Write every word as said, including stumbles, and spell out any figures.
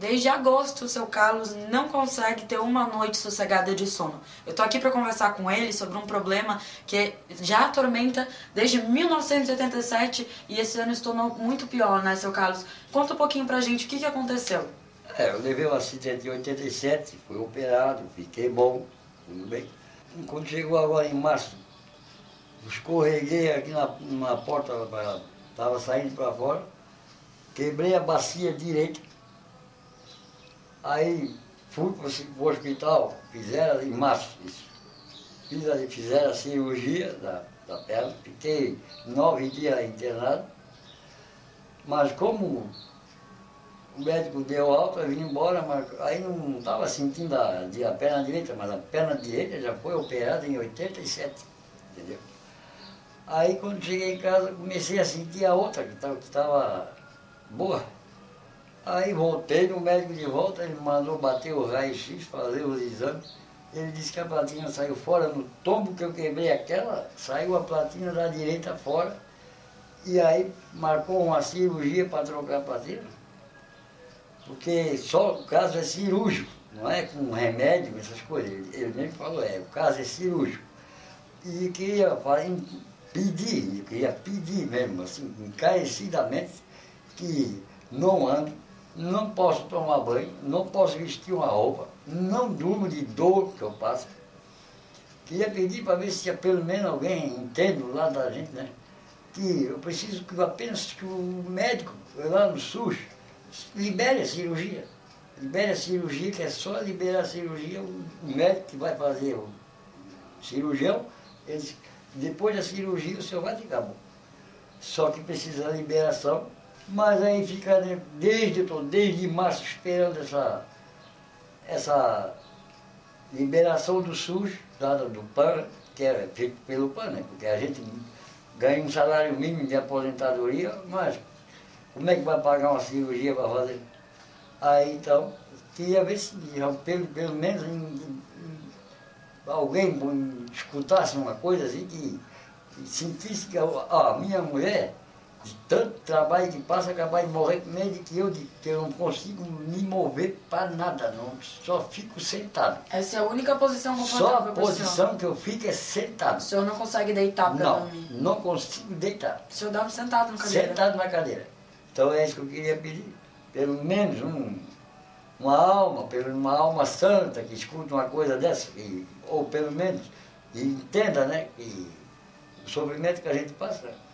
Desde agosto, o seu Carlos não consegue ter uma noite sossegada de sono. Eu tô aqui para conversar com ele sobre um problema que já atormenta desde mil novecentos e oitenta e sete e esse ano se tornou muito pior, né, seu Carlos? Conta um pouquinho pra gente o que, que aconteceu. É, eu levei um acidente em oitenta e sete, fui operado, fiquei bom, tudo bem. Quando chegou agora em março, escorreguei aqui na, na porta, estava saindo para fora, quebrei a bacia direita. Aí fui para o hospital, fizeram em março isso. Fiz, fizeram a cirurgia da, da perna, fiquei nove dias internado. Mas como o médico deu alta, eu vim embora, mas aí não estava sentindo a, a perna direita, mas a perna direita já foi operada em oitenta e sete, entendeu? Aí quando cheguei em casa, comecei a sentir a outra, que estava boa. Aí voltei no médico de volta, ele mandou bater o raio-x, fazer os exames. Ele disse que a platina saiu fora, no tombo que eu quebrei aquela, saiu a platina da direita fora. E aí marcou uma cirurgia para trocar a platina. Porque só o caso é cirúrgico, não é com remédio, essas coisas. Ele, ele mesmo falou, é, o caso é cirúrgico. E queria pedir, eu queria pedir mesmo, assim, encarecidamente, que não ando, não posso tomar banho, não posso vestir uma roupa, não durmo de dor que eu passo. Queria pedir para ver se pelo menos alguém entende do lado da gente, né? Que eu preciso que apenas que o médico lá no SUS libere a cirurgia. Libere a cirurgia, que é só liberar a cirurgia, o médico que vai fazer o cirurgião, ele, depois da cirurgia o senhor vai ficar bom. Só que precisa da liberação. Mas aí fica, né, desde, desde março esperando essa, essa liberação do SUS, dada do PAN, que é feito pelo PAN, né? Porque a gente ganha um salário mínimo de aposentadoria, mas como é que vai pagar uma cirurgia para fazer? Aí então, queria ver se pelo, pelo menos em, em, alguém escutasse uma coisa assim, que, que sentisse que a, a minha mulher, de tanto trabalho que passa, acabar de morrer com medo de que eu, de, que eu não consigo me mover para nada, não, só fico sentado. Essa é a única posição confortável Só a para o posição senhor. que eu fico é sentado. O senhor não consegue deitar para Não, dormir? não consigo deitar. O senhor dorme sentado na cadeira? Sentado na cadeira. Então é isso que eu queria pedir. Pelo menos um, uma alma, pelo uma alma santa que escuta uma coisa dessa, e, ou pelo menos e entenda, né, que o sofrimento que a gente passa.